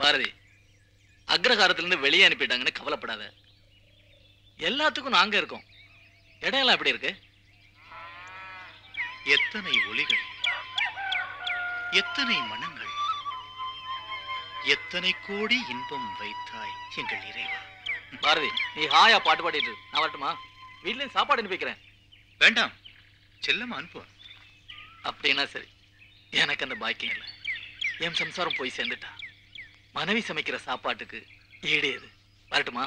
பாரதி, அக்ரஹாரத்திலிருந்து வெளியே அனுப்பிட்டாங்கன்னு கவலைப்படாத. எல்லாத்துக்கும் நாங்க இருக்கோம். இடம் எல்லாம் எப்படி இருக்கு? எத்தனை ஒலிகள், எத்தனை மனங்கள், எத்தனை கோடி இன்பம் வைத்தாய் எங்கள் இறைவா. பாரதி, நீ ஹாயா பாட்டு பாடிட்டு நான் வரட்டுமா? வீட்லயும் சாப்பாடு அனுப்பிக்கிறேன். வேண்டாம், செல்லமா அனுப்பு. அப்படின்னா சரி. எனக்கு அந்த பாக்கியம் இல்லை. என் சம்சாரம் போய் சேர்ந்துட்டா. மனைவி சமைக்கிற சாப்பாட்டுக்கு ஈடு எது? வரட்டுமா?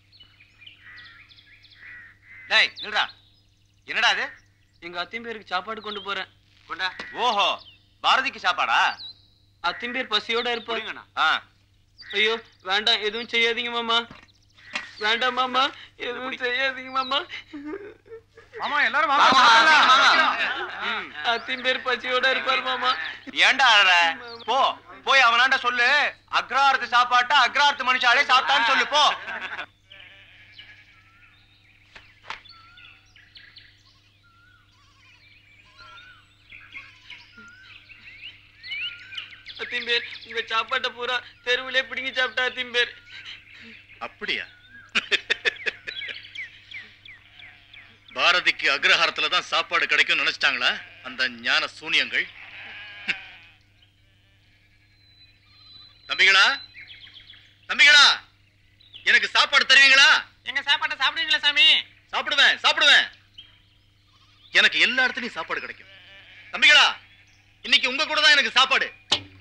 டேய் நில்றா. என்னடா அது? எங்க அத்தின் பேருக்கு சாப்பாடு கொண்டு போறேன். கொண்டா. ஓஹோ, பாரதிக்கு சாப்பாடா? அத்தின் பேர் பசியோட இருப்பாருங்கண்ணா. ஐயோ வேண்டாம், எதுவும் செய்யாதீங்க மாமா. வேண்டாம் மாமா, எதுவும் செய்யாதீங்க மாமா. மாமா எல்லாரும் மாமா. அத்தின் பேர் பசியோட இருப்பாரு மாமா. ஏன்டா அழற? போ போய் அவனாண்ட சொல்லு, அக்ரஹாரத்து சாப்பாட்டா அக்ரஹாரத்து மனுஷாலே சாப்பிட்டான்னு சொல்லு போ. அத்தின் பேர் உங்க சாப்பாட்டை பூரா தெருவிலே பிடிங்கி சாப்பிட்டா அத்தின் பேர். அப்படியா? பாரதிக்கு அக்ரஹாரத்துல தான் சாப்பாடு கிடைக்கும் நினைச்சிட்டாங்களா அந்த ஞான சூனியங்கள்? தம்பிகளா, தம்பிகளா, எனக்கு சாப்பாடு தருவீங்களா? எங்க சாப்பாட்டை சாப்பிடுவீங்களா சாமி? சாப்பிடுவேன், சாப்பிடுவேன். எனக்கு எல்லா இடத்துலயும் சாப்பாடு கிடைக்கும். தம்பிகளா, இன்னைக்கு உங்க கூட தான் எனக்கு சாப்பாடு.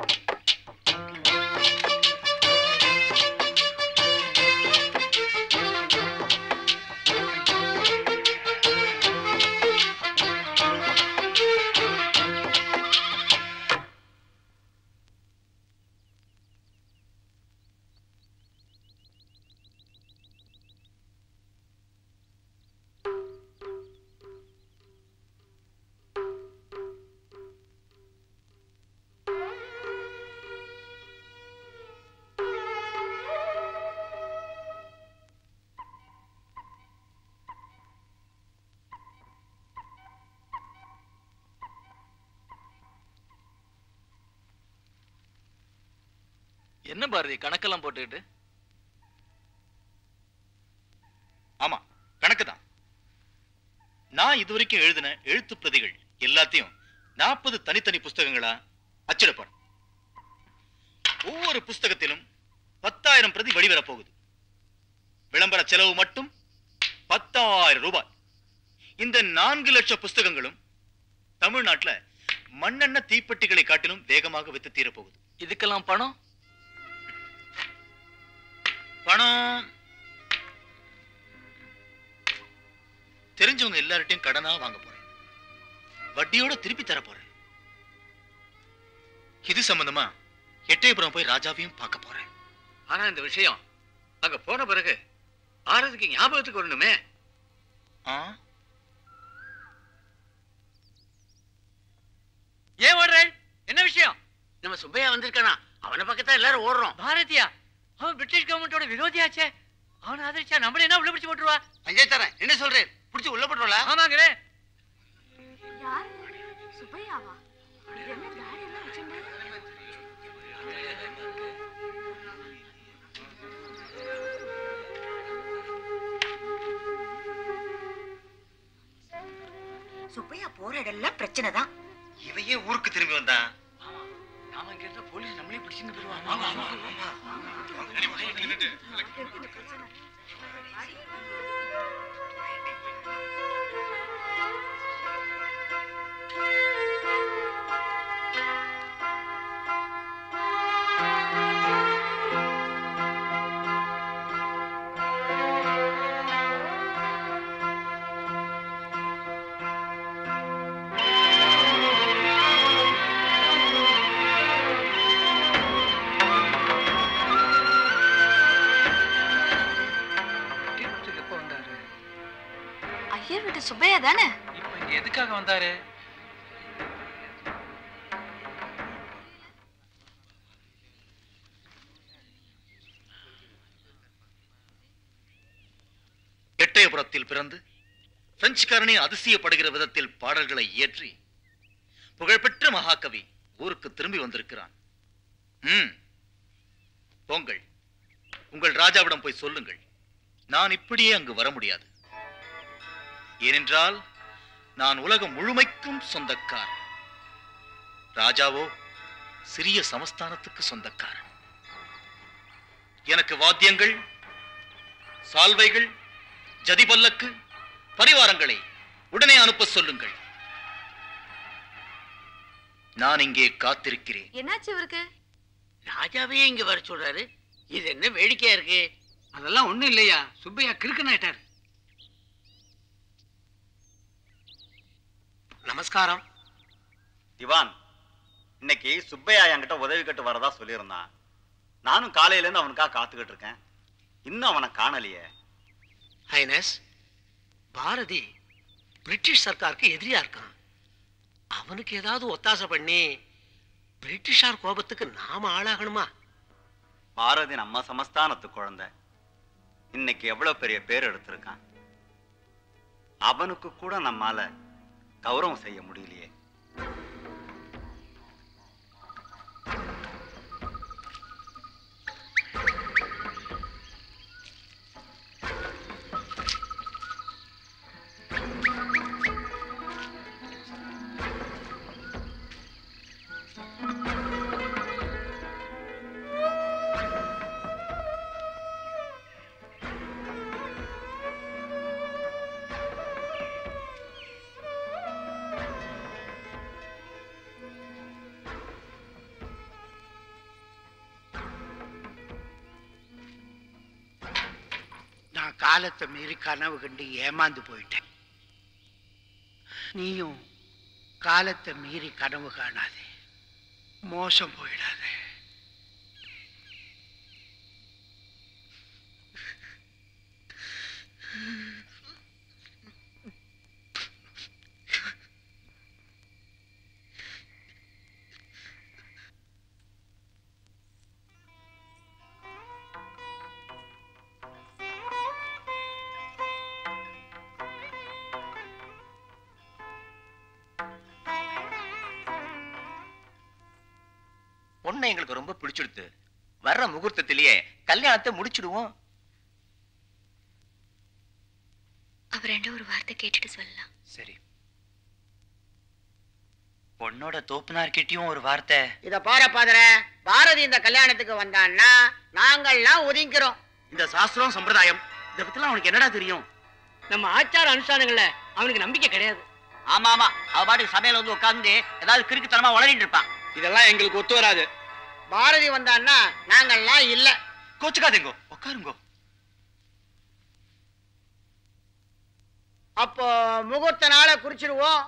என்ன பாரதி கணக்கெல்லாம் போட்டுக்கிட்டு? ஆமா, கணக்குதான். நான் இதுவரைக்கும் எழுதின எழுத்து பிரதிகள் எல்லாத்தையும் 40 தனித்தனி புஸ்தகங்களா அச்சிடப்படும். ஒவ்வொரு புஸ்தகத்திலும் 10,000 பிரதி வெளிவர போகுது. விளம்பர செலவு மட்டும் 10,000 ரூபாய். இந்த 4 லட்சம் புஸ்தகங்களும் தமிழ்நாட்டுல மண்ணெண்ண தீப்பெட்டிகளை காட்டிலும் வேகமாக வித்து தீர போகுது. இதுக்கெல்லாம் பணம் பணம் தெரிஞ்சவங்க எல்லார்ட்டையும் கடனா வாங்க போறேன். வட்டியோட திருப்பி தர போறேன். இது சம்பந்தமா எட்டயபுரம் போய் ராஜாவையும் பார்க்க போறேன். ஆனா இந்த விஷயம் அங்க போன பிறகு ஆரதிக்கு ஞாபகத்துக்கு வரணுமே. ஏன் ஓடுற? என்ன விஷயம்? நம்ம சுப்பையா வந்திருக்கானா? அவனை பக்கத்தான் எல்லாரும் ஓடுறோம். பாரதியா? அவன் பிரிட்டிஷ் கவர்மெண்டோட விரோதியாச்சே. அவன் ஆதரிச்சா நம்மள என்ன உள்ள பிடிச்சு போட்டுருவா? அஞ்சய் தரேன். என்ன சொல்றேன்? பிடிச்சு உள்ள போட்டுருவா? ஆமாங்களே. யார்? சுப்பையாவா? என்ன தாடி எல்லாம் வச்சிருந்தா? சுப்பையா போற இடம்லாம் பிரச்சனை தான். இவையே ஊருக்கு திரும்பி வந்தா நாம இங்க இருந்தா போலீஸ் நம்மளே பிடிச்சுன்னு போயிடுவாங்க. சுப்பையா தானே? இப்போ இங்க எதுக்காக வந்தாரு? எட்டயபுரத்தில் பிறந்து பிரெஞ்சுக்காரனை அதிசயப்படுகிற விதத்தில் பாடல்களை இயற்றி புகழ்பெற்ற மகாகவி ஊருக்கு திரும்பி வந்திருக்கிறான். போங்கள், உங்கள் ராஜாவிடம் போய் சொல்லுங்கள், நான் இப்படியே அங்கு வர முடியாது. ஏனென்றால் நான் உலகம் முழுமைக்கும் சொந்தக்காரன். ராஜாவோ சிறிய சமஸ்தானத்துக்கு சொந்தக்காரன். எனக்கு வாத்தியங்கள், சால்வைகள், ஜதிபல்லக்கு, பரிவாரங்களை உடனே அனுப்ப சொல்லுங்கள். நான் இங்கே காத்திருக்கிறேன். என்னாச்சு இவருக்கு? ராஜாவே இங்க வர சொல்றாரு. இது என்ன வேடிக்கையா இருக்கு? அதெல்லாம் ஒண்ணும் இல்லையா, சுப்பையா கிறுக்கனாயிட்டார். நமஸ்காரம். திவான், இன்னைக்கு சுப்பையா என்கிட்ட உதவி கட்டு வரதா சொல்லியிருந்தான். நானும் காலையில இருந்து அவனுக்காக காத்துக்கிட்டு இருக்கேன். இன்னும் அவனை காணலையே. ஹைனஸ், பாரதி பிரிட்டிஷ் சர்க்காருக்கு எதிரியா இருக்கான். அவனுக்கு ஏதாவது ஒத்தாசை பண்ணி பிரிட்டிஷார் கோபத்துக்கு நாம ஆளாகணுமா? பாரதி நம்ம சமஸ்தானத்து குழந்தை. இன்னைக்கு எவ்வளவு பெரிய பேர் எடுத்திருக்கான். அவனுக்கு கூட நம்மால கௌரவம் செய்ய முடியலையே. காலத்தை மீறி கனவு கண்டு ஏமாந்து போயிட்டேன். நீயும் காலத்தை மீறி கனவு காணாதே, மோசம் போயிடாதே. பொண்ணை எங்களுக்கு ரொம்ப பிடிச்சிடுத்து. வர்ற முகூர்த்தத்திலேயே கல்யாணத்தை முடிச்சிடுவோம். அவரண்ட ஒரு வார்த்தை கேட்டுட்டு சொல்லலாம். சரி. பொண்ணோட தோப்புனார்கிட்டயும் ஒரு வார்த்தை. இத பார பாதர, பாரதி இந்த கல்யாணத்துக்கு வந்தான்னா நாங்கள்லாம் ஒதுங்கிறோம். இந்த சாஸ்திரம் சம்பிரதாயம் இத பத்திலாம் அவனுக்கு என்னடா தெரியும்? நம்ம ஆச்சார அனுஷ்டானங்கள்ல அவனுக்கு நம்பிக்கை கிடையாது. ஆமா ஆமா, அவ பாட்டுக்கு சபையில வந்து உட்கார்ந்து ஏதாவது கிறுக்குத்தனமா வளரிட்டு இருப்பான். இதெல்லாம் எங்களுக்கு ஒத்து வராது. பாரதி வந்தான்னா நாங்கள்லாம் இல்ல. கோச்சுக்காதீங்க, உட்காருங்க. அப்போ முகூர்த்த நாளை குறிச்சிடுவோம்.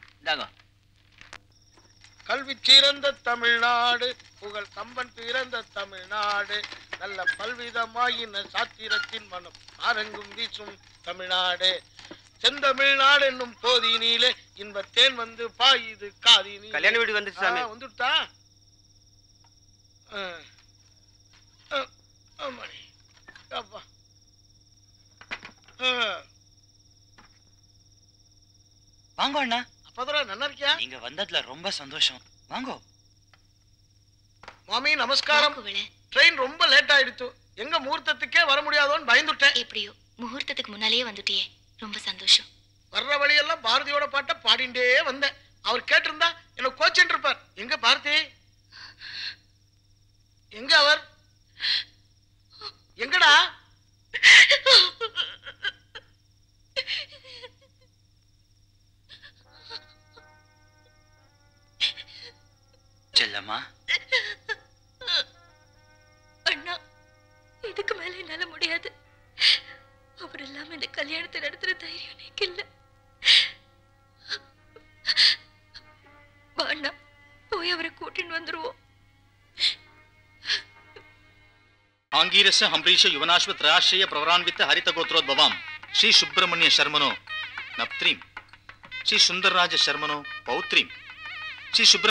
கல்வி சிறந்த தமிழ்நாடு, புகழ் கம்பன் பிறந்த தமிழ்நாடு, நல்ல பல்விதமாயின சாத்திரத்தின் மனம் ஆரங்கும் வீசும் தமிழ்நாடு, செந்தமிழ்நாடு என்னும் போதினிலே இன்பத்தேன் வந்து பாயுது காதினி. கல்யாண வீடு வந்துச்சு சாமி. வந்துட்டா? ஆமாடி அப்பா. வாங்க அண்ணா. அப்பதான் நல்லா இருக்கியா? நீங்க வந்ததுல ரொம்ப சந்தோஷம். வாங்க மாமி. நமஸ்காரம். ட்ரெயின் ரொம்ப லேட் ஆயிடுச்சு. எங்க முகூர்த்தத்துக்கே வர முடியாதோன்னு பயந்துட்டேன். எப்படியோ முகூர்த்தத்துக்கு முன்னாலேயே வந்துட்டியே, ரொம்ப சந்தோஷம். வர்ற வழியெல்லாம் பாரதியோட பாட்டை பாடிண்டே வந்தேன். அவர் கேட்டிருந்தா என்ன கோச்சிட்டு இருப்பார். எங்க பாரதி? எங்க அவர்? எங்கடா? செல்லம்மா. அண்ணா, இதுக்கு மேல என்னால முடியாது. அவர் இல்லாம இந்த கல்யாணத்தை நடத்துற தைரியம் எனக்கு இல்ல. அண்ணா, போய் அவரை கூட்டின்னு வந்துருவோம். ஆங்கீரச ஹம்பரீஷ யுவனாஸ்வத்ராஷ்ய பிரவரான்வித்த ஹரித கோத்ரோத்பவாம் ஸ்ரீ சுப்பிரமணிய சர்மனோ நப்த்ரீம், ஸ்ரீ சுந்தரராஜ சர்மனோ பௌத்ரீம், ஸ்ரீ சுப்ர